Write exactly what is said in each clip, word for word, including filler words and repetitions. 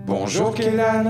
Bonjour Kélan,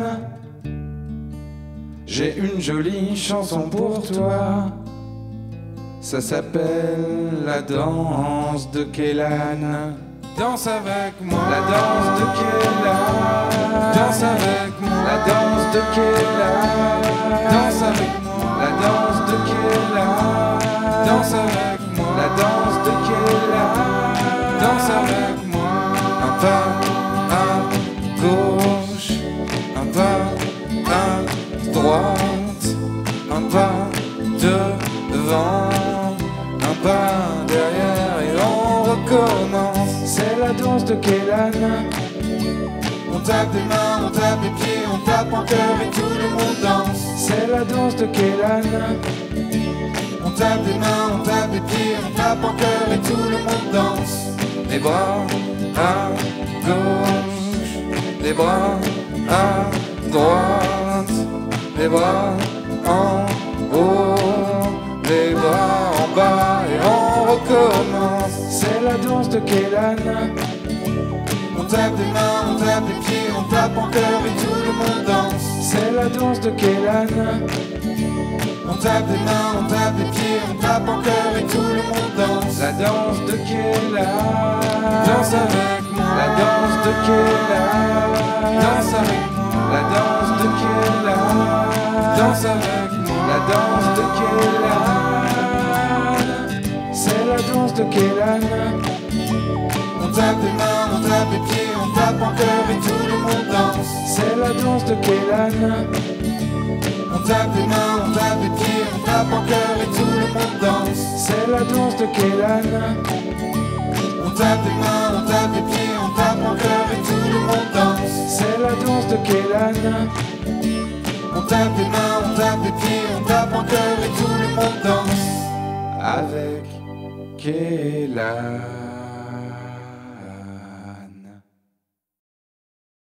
j'ai une jolie chanson pour toi. Ça s'appelle la danse de Kélan. Danse avec moi, la danse de Kélan. Danse avec moi, la danse de Kélan. Danse avec moi, la danse de Kélan. Danse avec moi, la danse de Kélan. Danse avec moi, un pas à gauche, un pas à droite, un pas devant, un pas derrière et on recommence. C'est la danse de Kélan. On tape des mains, on tape des pieds, on tape en cœur et tout le monde danse. C'est la danse de Kélan. On tape des mains, on tape des pieds, on tape en cœur et tout le monde danse. Les bras à gauche, les bras à droite, les bras en haut, les bras en bas et on recommence. C'est la danse de Kélan. On tape des mains, on tape des pieds, on tape en cœur et tout le monde danse. C'est la danse de Kélan. On tape des mains, on tape des pieds, on tape en cœur et tout le monde danse. La danse de Kélan. Danse avec moi. La danse de Kélan. Danse avec moi. La danse de Kélan. Danse avec moi. La danse de Kélan. C'est la danse de Kélan. On tape des mains, on tape des pieds, on tape en cœur et tout le monde danse. C'est la danse de Kélan. On tape des mains, on tape des pieds, on tape en cœur et tout le monde danse. C'est la danse de Kélan. On tape des mains, on tape des pieds, on tape en cœur et tout le monde danse. C'est la danse de Kélan. On tape des mains, on tape des pieds, on tape en cœur et tout le monde danse. Avec Kélan.